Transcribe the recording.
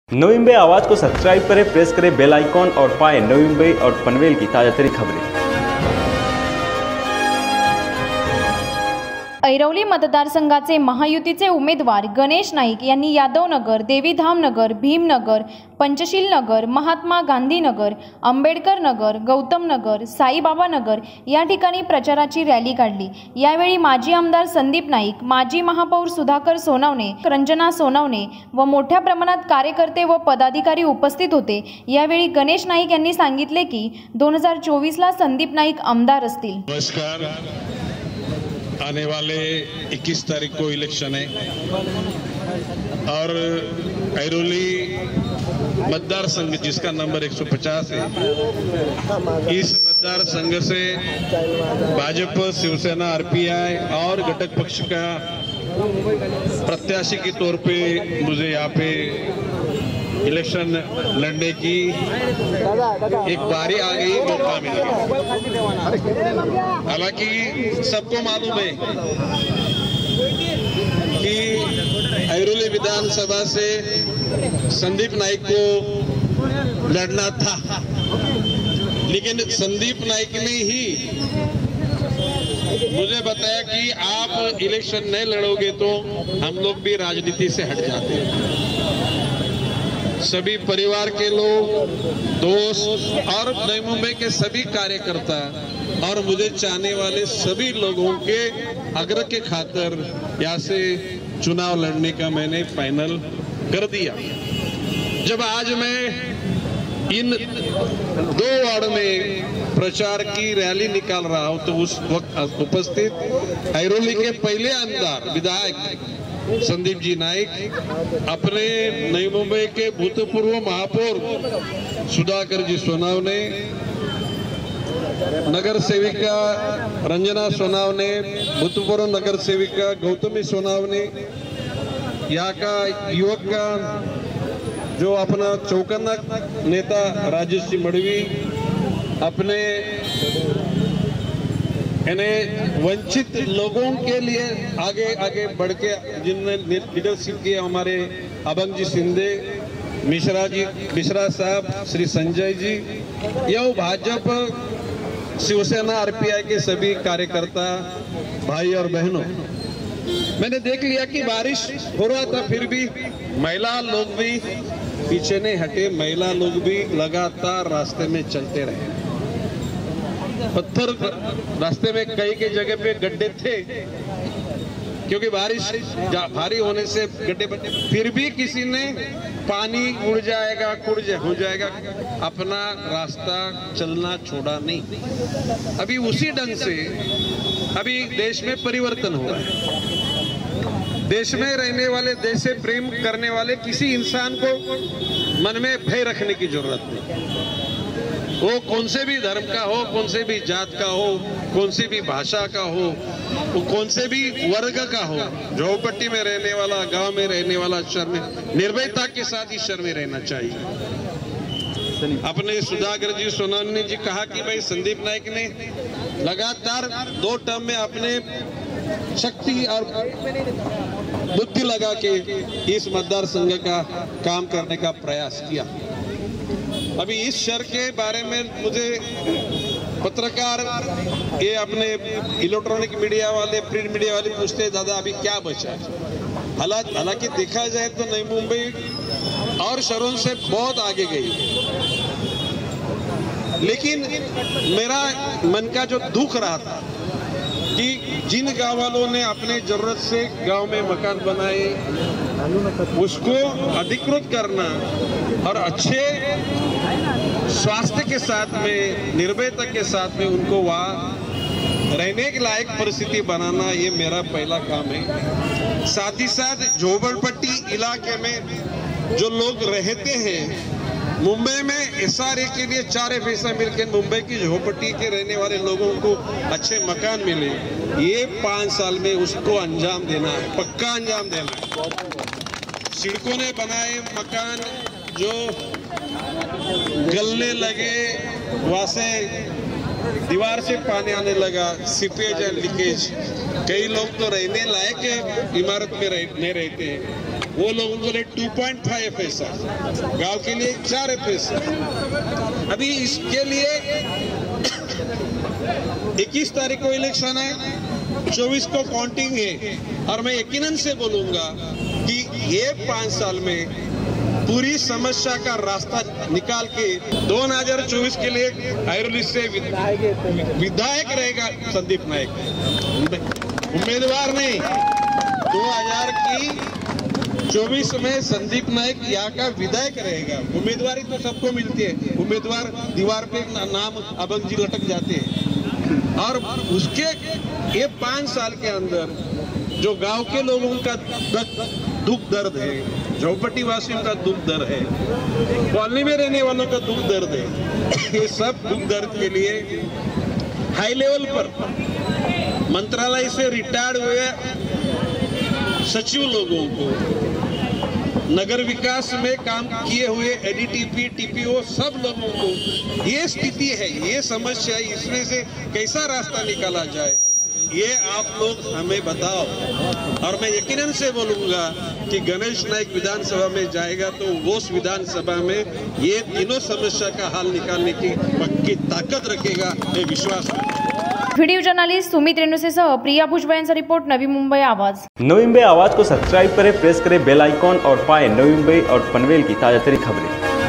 नवी मुंबई आवाज़ को सब्सक्राइब करें, प्रेस करें बेल आइकॉन और पाएं नवी मुंबई और पनवेल की ताज़ातरीन खबरें। ऐरोली मतदारसंघाचे महायुतीचे उमेदवार गणेश नाईक यांनी यादवनगर, देवीधामनगर, भीमनगर, पंचशील नगर, महात्मा गांधी नगर, आंबेडकर नगर, गौतम नगर, साईबाबा नगर या ठिकाणी प्रचाराची रॅली काढली। यावेळी माजी आमदार संदीप नाईक, माजी महापौर सुधाकर सोनावणे, रंजना सोनावणे व मोठ्या प्रमाणात कार्यकर्ते व पदाधिकारी उपस्थित होते। यावेळी गणेश नाईक यांनी सांगितले की 2024 ला संदीप नाईक आमदार असतील। नमस्कार। आने वाले 21 तारीख को इलेक्शन है और ऐरोली मतदार संघ जिसका नंबर 150 है, इस मतदार संघ से भाजपा, शिवसेना, आरपीआई और घटक पक्ष का प्रत्याशी के तौर पे मुझे यहाँ पे इलेक्शन लड़ने की एक बारी आ गई, मौका मिल गया। हालांकि सबको मालूम है कि ऐरोली विधानसभा से संदीप नाईक को लड़ना था, लेकिन संदीप नाईक ने ही मुझे बताया कि आप इलेक्शन नहीं लड़ोगे तो हम लोग भी राजनीति से हट जाते हैं। सभी परिवार के लोग, दोस्त और नई मुंबई के सभी कार्यकर्ता और मुझे चाहने वाले सभी लोगों के आग्रह के खातिर यहाँ से चुनाव लड़ने का मैंने फाइनल कर दिया। जब आज मैं इन 2 वार्ड में प्रचार की रैली निकाल रहा हूं तो उस वक्त उपस्थित ऐरोली के पहले आमदार विधायक संदीप जी नाईक, अपने नई मुंबई के भूतपूर्व महापौर सुधाकर जी सोनावणे, नगर सेविका रंजना सोनावणे, भूतपूर्व नगर सेविका गौतमी सोनावणे, यहाँ का युवक का जो अपना चौकन्ना नेता राजेश जी मड़वी, अपने वंचित लोगों के लिए आगे आगे बढ़ के जिनने लीडरशिप किया, हमारे अभंग जी शिंदे, मिश्रा साहब, श्री संजय जी, यह भाजपा, शिवसेना, आरपीआई के सभी कार्यकर्ता भाई और बहनों, मैंने देख लिया कि बारिश हो रहा था, फिर भी महिला लोग भी पीछे नहीं हटे, महिला लोग भी लगातार रास्ते में चलते रहे। पत्थर रास्ते में कई जगह पे गड्ढे थे क्योंकि बारिश भारी होने से गड्ढे बने, फिर भी किसी ने पानी उड़ जाएगा हो जाएगा अपना रास्ता चलना छोड़ा नहीं। अभी उसी ढंग से अभी देश में परिवर्तन हो रहा है। देश में रहने वाले, देश से प्रेम करने वाले किसी इंसान को मन में भय रखने की जरूरत नहीं। वो कौन से भी धर्म का हो, कौन से भी जात का हो, कौन सी भी भाषा का हो, वो कौन से भी वर्ग का हो, झोपड़ी में रहने वाला, गांव में रहने वाला, शहर में निर्भयता के साथ ही शहर में रहना चाहिए। अपने सुधाकर जी सोनावणे जी कहा कि भाई संदीप नाईक ने लगातार 2 टर्म में अपने शक्ति और बुद्धि लगा के इस मतदार संघ का काम करने का प्रयास किया। अभी इस शहर के बारे में मुझे पत्रकार, ये अपने इलेक्ट्रॉनिक मीडिया वाले, प्रिंट मीडिया वाले पूछते, दादा अभी क्या बचा? हालांकि देखा जाए तो नई मुंबई और शहरों से बहुत आगे गई, लेकिन मेरा मन का जो दुख रहा था कि जिन गांव वालों ने अपने जरूरत से गांव में मकान बनाए, उसको अधिकृत करना और अच्छे स्वास्थ्य के साथ में, निर्भयता के साथ में उनको वहाँ रहने के लायक परिस्थिति बनाना, ये मेरा पहला काम है। साथ ही साथ झोपड़पट्टी इलाके में जो लोग रहते हैं, मुंबई में एसआरए के लिए 4 पैसा मिलकर मुंबई की झोपड़ी के रहने वाले लोगों को अच्छे मकान मिले, ये 5 साल में उसको अंजाम देना है, पक्का अंजाम देना है। सिड़कों ने बनाए मकान जो गलने लगे, वहां से दीवार से पानी आने लगा, सीपेज एंड लीकेज, कई लोग तो रहने लायक इमारत में नहीं रहते हैं। वो लोगों के लिए 2.5 FSR, गांव के लिए 4 FSR। अभी इसके लिए 21 तारीख को इलेक्शन है, 24 को काउंटिंग है, और मैं यकीनन से बोलूंगा कि ये 5 साल में पूरी समस्या का रास्ता निकाल के 2024 के लिए ऐरोली से विधायक रहेगा संदीप नायक, उम्मीदवार नहीं। 2024 में संदीप नायक यहाँ का विधायक रहेगा। उम्मीदवारी तो सबको मिलती है, उम्मीदवार दीवार पे नाम अभंग जी लटक जाते हैं, और उसके ये 5 साल के अंदर जो गांव के लोगों का दुख दर्द है, झोपड़ी वासियों का दुख दर्द है, कॉलोनी में रहने वालों का दुख दर्द है, ये सब दुख दर्द के लिए हाई लेवल पर मंत्रालय से रिटायर्ड हुए सचिव लोगों को, नगर विकास में काम किए हुए एडीटीपी, टीपीओ, सब लोगों को ये स्थिति है, ये समस्या है, इसमें से कैसा रास्ता निकाला जाए ये आप लोग हमें बताओ। और मैं यकीनन से बोलूंगा कि गणेश नायक विधानसभा में जाएगा तो वो उस विधानसभा में ये तीनों समस्या का हल निकालने की पक्की ताकत रखेगा, ये विश्वास है। व्हिडिओ जर्नलिस्ट सुमित रेणुसेसह प्रिया भुजबळ यांचा रिपोर्ट, नवी मुंबई आवाज। नवी मुंबई आवाज को सब्सक्राइब करें, प्रेस करें बेल आइकॉन और पाएं नवी मुंबई और पनवेल की ताजा तरीन खबरें।